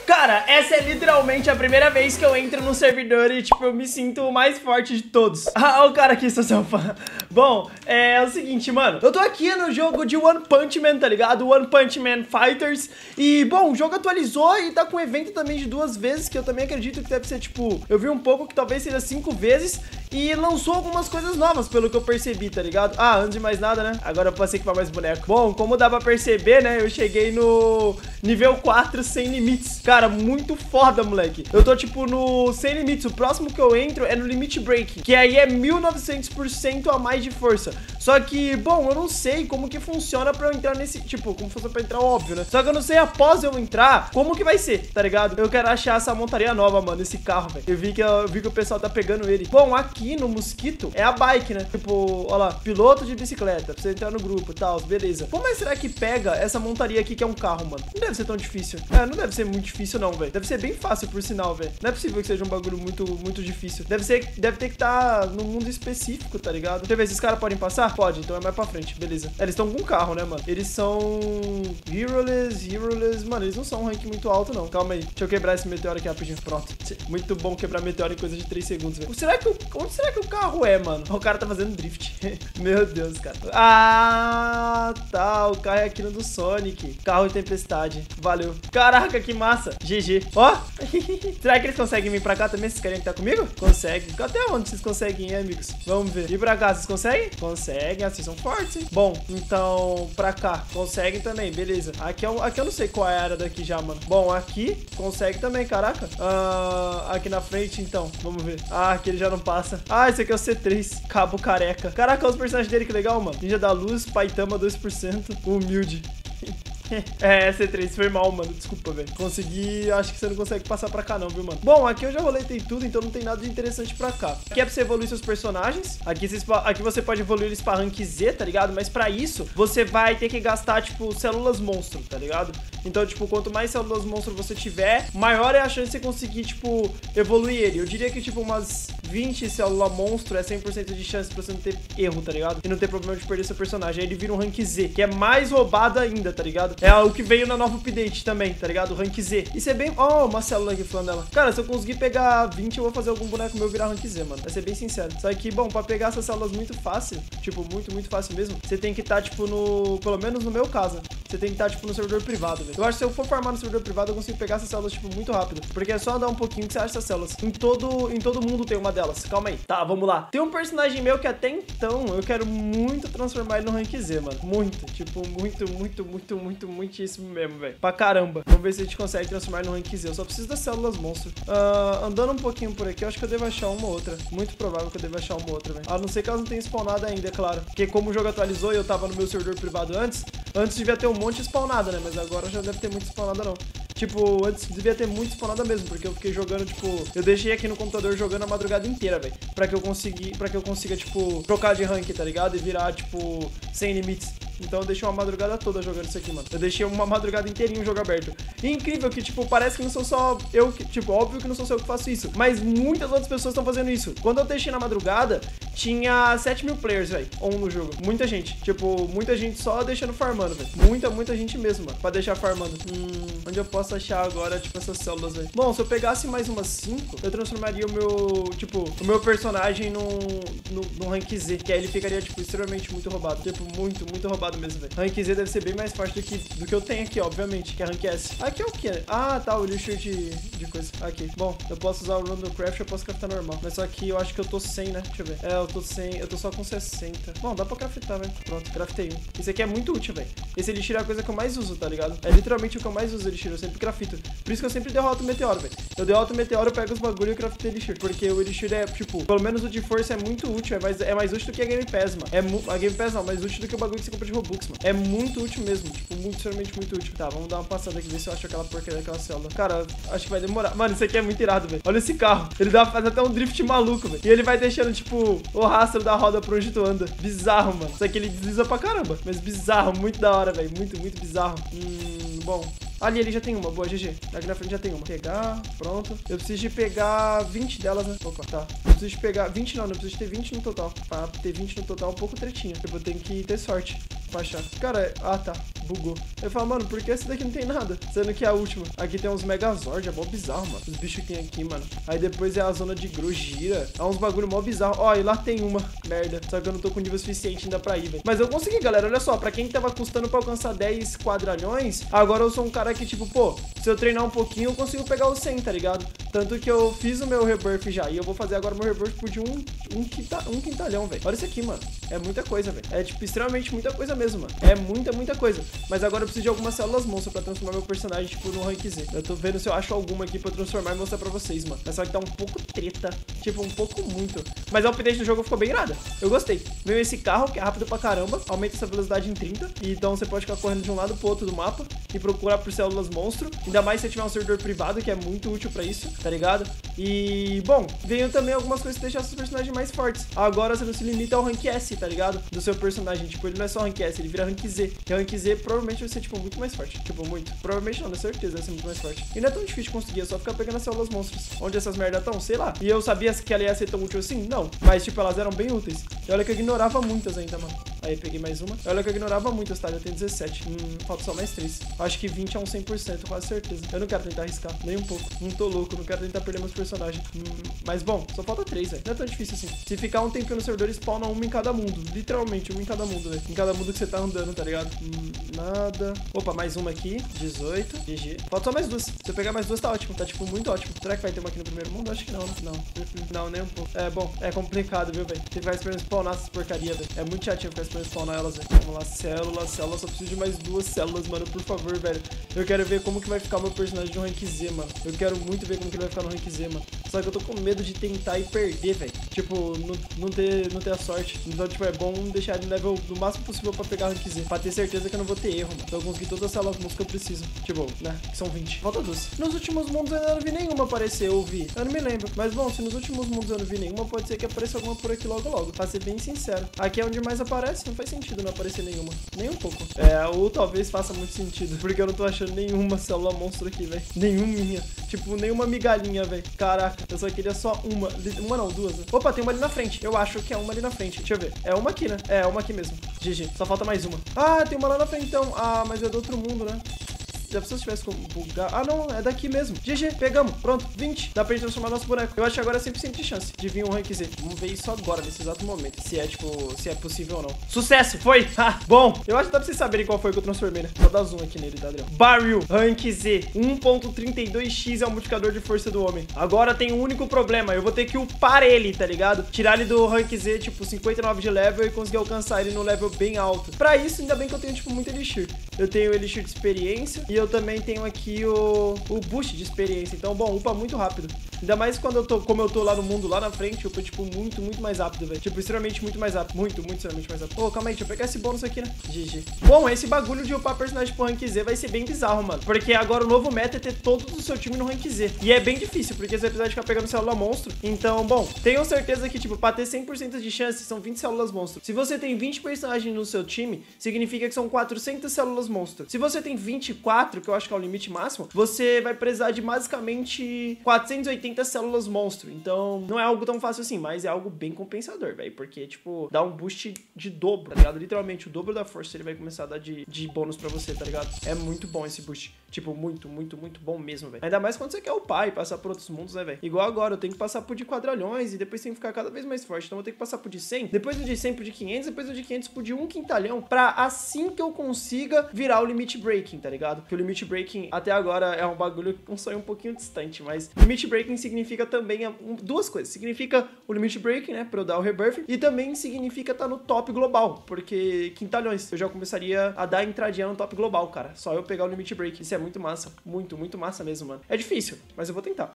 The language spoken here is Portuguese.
Cara, essa é literalmente a primeira vez que eu entro num servidor e, tipo, eu me sinto o mais forte de todos. Ah, o cara aqui, seu fã. Bom, é o seguinte, mano. Eu tô aqui no jogo de One Punch Man, tá ligado? One Punch Man Fighters. E, bom, o jogo atualizou e tá com evento também de 2 vezes, que eu também acredito que deve ser, tipo... Eu vi um pouco que talvez seja 5 vezes. E lançou algumas coisas novas, pelo que eu percebi, tá ligado? Ah, antes de mais nada, né? Agora eu passei aqui pra mais boneco. Bom, como dá pra perceber, né? Eu cheguei no nível 4 sem limites. Cara, muito foda, moleque. Eu tô, tipo, no sem limites. O próximo que eu entro é no Limit Break, que aí é 1900% a mais de força. Só que, bom, eu não sei como que funciona pra eu entrar nesse... Tipo, como funciona pra entrar, óbvio, né? Só que eu não sei após eu entrar, como que vai ser, tá ligado? Eu quero achar essa montaria nova, mano, esse carro, velho. Eu vi que o pessoal tá pegando ele. Bom, aqui no Mosquito é a bike, né? Tipo, ó lá, piloto de bicicleta, pra você entrar no grupo e tal, beleza. Como é que será que pega essa montaria aqui que é um carro, mano? Não deve ser tão difícil. É, não deve ser muito difícil não, velho. Deve ser bem fácil, por sinal, velho. Não é possível que seja um bagulho muito difícil. Deve ter que estar num mundo específico, tá ligado? Deixa eu ver, esses caras podem passar? Pode, então é mais pra frente, beleza. É, eles estão com um carro, né, mano? Eles são Heroeless. Mano, eles não são um rank muito alto, não. Calma aí. Deixa eu quebrar esse meteoro aqui rapidinho. Pronto. Muito bom quebrar meteoro em coisa de 3 segundos, velho. Onde será que o carro é, mano? O cara tá fazendo drift. Meu Deus, cara. Ah, tá. O carro é aquilo do Sonic. Carro de tempestade. Valeu. Caraca, que massa. GG. Ó. Será que eles conseguem vir pra cá também? Vocês querem que tá comigo? Consegue. Até onde vocês conseguem, hein, amigos? Vamos ver. Ir pra cá, vocês conseguem? Conseguem. Assim, são fortes, hein? Bom, então, pra cá. Conseguem também, beleza. Aqui eu não sei qual é a área daqui já, mano. Bom, aqui consegue também, caraca. Aqui na frente, então. Vamos ver. Ah, aqui ele já não passa. Ah, esse aqui é o C3. Cabo careca. Caraca, olha os personagens dele, que legal, mano. Ninja da Luz, Paitama 2%. Humilde. É, C3, foi mal, mano. Desculpa, velho. Consegui... Acho que você não consegue passar pra cá não, viu, mano? Bom, aqui eu já roletei tudo, então não tem nada de interessante pra cá. Aqui é pra você evoluir seus personagens. Aqui você pode evoluir eles pra rank Z, tá ligado? Mas pra isso, você vai ter que gastar, tipo, células monstro, tá ligado? Então, tipo, quanto mais células monstro você tiver, maior é a chance de você conseguir, tipo, evoluir ele. Eu diria que, tipo, umas 20 células monstro é 100% de chance pra você não ter erro, tá ligado? E não ter problema de perder seu personagem. Aí ele vira um rank Z, que é mais roubado ainda, tá ligado? É o que veio na nova update também, tá ligado? O rank Z. Isso é bem... Ó, uma célula aqui falando dela. Cara, se eu conseguir pegar 20, eu vou fazer algum boneco meu virar rank Z, mano. Vai ser bem sincero. Só que, bom, pra pegar essas células muito fácil, tipo, muito fácil mesmo, você tem que estar, tipo, no... Pelo menos no meu caso, você tem que estar, tipo, no servidor privado, velho. Eu acho que se eu for farmar no servidor privado, eu consigo pegar essas células, tipo, muito rápido. Porque é só andar um pouquinho que você acha essas células. Em todo mundo tem uma delas. Calma aí. Tá, vamos lá. Tem um personagem meu que até então eu quero muito transformar ele no rank Z, mano. Muito. Tipo, muitíssimo mesmo, velho. Pra caramba. Vamos ver se a gente consegue transformar ele no rank Z. Eu só preciso das células monstro. Andando um pouquinho por aqui, eu acho que eu devo achar uma ou outra. Muito provável que eu devo achar uma ou outra, velho. A não ser que elas não tenham spawnado ainda, é claro. Porque como o jogo atualizou e eu tava no meu servidor privado antes devia ter um monte spawnada, né? Mas agora já deve ter muito spawnada, não. Tipo, antes devia ter muito spawnada mesmo, porque eu fiquei jogando, tipo... Eu deixei aqui no computador jogando a madrugada inteira, velho. Pra que eu consiga, tipo, trocar de rank, tá ligado? E virar, tipo, sem limites. Então eu deixei uma madrugada toda jogando isso aqui, mano. Eu deixei uma madrugada inteirinho o jogo aberto. E incrível que, tipo, parece que não sou só eu que... Tipo, óbvio que não sou só eu que faço isso. Mas muitas outras pessoas estão fazendo isso. Quando eu deixei na madrugada, tinha 7.000 players, velho. No jogo. Muita gente. Tipo, muita gente só deixando farmando, velho. Muita gente mesmo, mano. Pra deixar farmando. Onde eu posso achar agora, tipo, essas células, velho? Bom, se eu pegasse mais umas 5, eu transformaria o meu... Tipo, o meu personagem no rank Z. Que aí ele ficaria, tipo, extremamente muito roubado. Tipo, muito roubado mesmo, velho. Rank Z deve ser bem mais forte do que eu tenho aqui, obviamente, que é rank S. Aqui é o que? Ah, tá, o lixo de coisa. Aqui. Bom, eu posso usar o Random Craft, eu posso craftar normal. Mas só que eu acho que eu tô 100, né? Deixa eu ver. É, eu tô 100, eu tô só com 60. Bom, dá pra craftar, velho. Pronto, craftei um. Esse aqui é muito útil, velho. Esse elixir é a coisa que eu mais uso, tá ligado? É literalmente o que eu mais uso, elixir. Eu sempre crafto. Por isso que eu sempre derroto o meteoro, velho. Eu derroto o meteoro, eu pego os bagulho e craftei elixir. Porque o elixir é, tipo, pelo menos o de força é muito útil. É mais útil do que a Game Pass, mano. A Game Pass não, mais útil do que o bagulho que você compra de Robux, mano. É muito útil mesmo. Tipo, extremamente muito útil. Tá, vamos dar uma passada aqui, ver se eu acho aquela porcaria daquela célula. Cara, acho que vai demorar. Mano, isso aqui é muito irado, velho. Olha esse carro. Ele dá pra fazer até um drift maluco, velho. E ele vai deixando, tipo, o rastro da roda por onde tu anda. Bizarro, mano. Isso aqui ele desliza pra caramba. Mas bizarro, muito da hora, velho. Muito bizarro. Bom. Ali já tem uma, boa, GG. Aqui na frente já tem uma. Pegar, pronto. Eu preciso de pegar 20 delas, né? Opa, tá. Eu preciso de pegar 20 não, eu preciso de ter 20 no total. Pra ter 20 no total é um pouco tretinha. Eu tenho que ter sorte pra achar. Cara, tá. bugou. Eu falo, mano, por que esse daqui não tem nada? Sendo que é a última. Aqui tem uns Megazord, é mó bizarro, mano. Os bichos que tem aqui, mano. Aí depois é a zona de Grosgira. É uns bagulho mó bizarro. Ó, e lá tem uma. Merda. Só que eu não tô com nível suficiente ainda pra ir, velho. Mas eu consegui, galera. Olha só, pra quem tava custando pra alcançar 10 quadralhões, agora eu sou um cara que, tipo, pô, se eu treinar um pouquinho, eu consigo pegar o 100, tá ligado? Tanto que eu fiz o meu rebirth já. E eu vou fazer agora o meu rebirth por de um quintalhão, velho. Olha isso aqui, mano. É muita coisa, velho. É, tipo, extremamente muita coisa mesmo, mano. É muita coisa. Mas agora eu preciso de algumas células monstro pra transformar meu personagem, tipo, no rank Z. Eu tô vendo se eu acho alguma aqui pra transformar e mostrar pra vocês, mano. Mas só que tá um pouco treta. Tipo, um pouco muito. Mas o update do jogo ficou bem irado. Eu gostei. Veio esse carro, que é rápido pra caramba. Aumenta essa velocidade em 30. E então você pode ficar correndo de um lado pro outro do mapa e procurar por células monstro. Ainda mais se você tiver um servidor privado, que é muito útil pra isso, tá ligado? E, bom, veio também algumas coisas que deixam seus personagens mais fortes. Agora você não se limita ao rank S, tá ligado? Do seu personagem. Tipo, ele não é só rank S, ele vira rank Z. E o rank Z provavelmente vai ser, tipo, muito mais forte. Tipo, muito. Provavelmente não, na certeza vai ser muito mais forte. E não é tão difícil de conseguir, é só ficar pegando as células monstros. Onde essas merdas estão? Sei lá. E eu sabia que ela ia ser tão útil assim? Não. Mas, tipo, elas eram bem úteis. E olha que eu ignorava muitas ainda, mano. Aí peguei mais uma. Olha que eu ignorava muitas, tá? Eu tenho 17. Falta só mais 3. Acho que 20 é um 100%, quase certeza. Eu não quero tentar arriscar, nem um pouco. Não tô louco, não quero tentar perder meus personagens. Mas bom, só falta 3, velho. Não é tão difícil assim. Se ficar um tempinho no servidor, spawna uma em cada mundo. Literalmente, uma em cada mundo, velho. Em cada mundo que você tá andando, tá ligado? Nada. Opa, mais uma aqui. 18. GG. Falta só mais duas. Se eu pegar mais duas, tá ótimo. Tá, tipo, muito ótimo. Será que vai ter uma aqui no primeiro mundo? Acho que não, não. Não, nem um pouco. É, bom, é complicado, viu, velho? Você vai esperando spawnar essas porcaria, velho. É muito chatinho ficar esperando spawnar elas, velho. Vamos lá, células. Só preciso de mais 2 células, mano, por favor, velho. Eu quero ver como que vai ficar o meu personagem no rank Z, mano. Eu quero muito ver como que ele vai ficar no rank Z, mano. Só que eu tô com medo de tentar e perder, velho. Tipo, não ter a sorte. Então, tipo, é bom deixar ele no level do máximo possível pra pegar rank Z. Pra ter certeza que eu não vou ter erro, mano. Então eu consegui todas as células monstros que eu preciso. Tipo, né? Que são 20. Falta 12. Nos últimos mundos eu ainda não vi nenhuma aparecer, eu vi. Eu não me lembro. Mas bom, se nos últimos mundos eu não vi nenhuma, pode ser que apareça alguma por aqui logo. Pra ser bem sincero. Aqui é onde mais aparece, não faz sentido não aparecer nenhuma. Nem um pouco. Ou talvez faça muito sentido. Porque eu não tô achando nenhuma célula monstro aqui, velho. Nenhuminha. Tipo, nenhuma migalhinha, velho. Caraca, eu só queria só uma. Uma não, 2. Né? Opa, tem uma ali na frente. Eu acho que é uma ali na frente. Deixa eu ver. É uma aqui, né? É uma aqui mesmo. GG. Só falta mais uma. Ah, tem uma lá na frente então. Ah, mas é do outro mundo, né? Já se eu tivesse como bugar. Ah, não, é daqui mesmo. GG, pegamos. Pronto, 20. Dá pra gente transformar nosso boneco. Eu acho que agora é 100% de chance de vir um rank Z. Vamos ver isso agora, nesse exato momento. Se é, tipo, se é possível ou não. Sucesso, foi! Ha, bom, eu acho que dá pra vocês saberem qual foi que eu transformei, né? Vou dar zoom aqui nele, tá, Adriel? Barril, rank Z. 1.32x é o multiplicador de força do homem. Agora tem um único problema. Eu vou ter que upar ele, tá ligado? Tirar ele do rank Z, tipo, 59 de level e conseguir alcançar ele no level bem alto. Pra isso, ainda bem que eu tenho, tipo, muito elixir. Eu tenho o elixir de experiência e eu também tenho aqui o boost de experiência. Então, bom, upa muito rápido. Ainda mais quando como eu tô lá no mundo, lá na frente, upa, tipo, muito mais rápido, velho. Tipo, extremamente muito mais rápido. Muito, extremamente mais rápido. Ô, calma aí, deixa eu pegar esse bônus aqui, né? GG. Bom, esse bagulho de upar personagem pro rank Z vai ser bem bizarro, mano. Porque agora o novo meta é ter todos o seu time no rank Z. E é bem difícil, porque você vai precisar de ficar pegando célula monstro. Então, bom, tenham certeza que, tipo, pra ter 100% de chance, são 20 células monstro. Se você tem 20 personagens no seu time, significa que são 400 células monstro. Se você tem 24, que eu acho que é o limite máximo, você vai precisar de basicamente 480 células monstro. Então, não é algo tão fácil assim, mas é algo bem compensador, velho. Porque, tipo, dá um boost de dobro, tá ligado? Literalmente, o dobro da força ele vai começar a dar de bônus pra você, tá ligado? É muito bom esse boost. Tipo, muito bom mesmo, velho. Ainda mais quando você quer upar e passar por outros mundos, né, velho? Igual agora, eu tenho que passar por de quadralhões e depois tem que ficar cada vez mais forte. Então, eu vou ter que passar por de 100, depois do de 100 por de 500, depois do de 500 por de 1 quintalhão, pra assim que eu consiga virar o limit breaking, tá ligado? Porque o limit breaking até agora é um bagulho, um sonho um pouquinho distante, mas limit breaking significa também duas coisas. Significa o limit breaking, né, pra eu dar o rebirth, e também significa estar no top global, porque quintalhões, eu já começaria a dar entradinha no top global, cara. Só eu pegar o limit breaking. Isso é muito massa, muito massa mesmo, mano. É difícil, mas eu vou tentar.